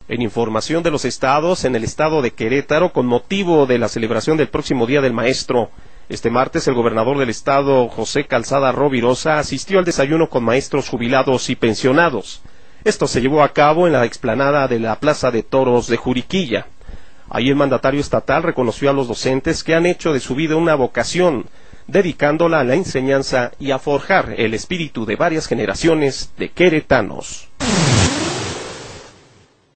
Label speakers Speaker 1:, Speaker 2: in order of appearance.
Speaker 1: En información de los estados, en el estado de Querétaro, con motivo de la celebración del próximo Día del Maestro, este martes el gobernador del estado, José Calzada Rovirosa, asistió al desayuno con maestros jubilados y pensionados. Esto se llevó a cabo en la explanada de la Plaza de Toros de Juriquilla. Ahí el mandatario estatal reconoció a los docentes que han hecho de su vida una vocación, dedicándola a la enseñanza y a forjar el espíritu de varias generaciones de queretanos.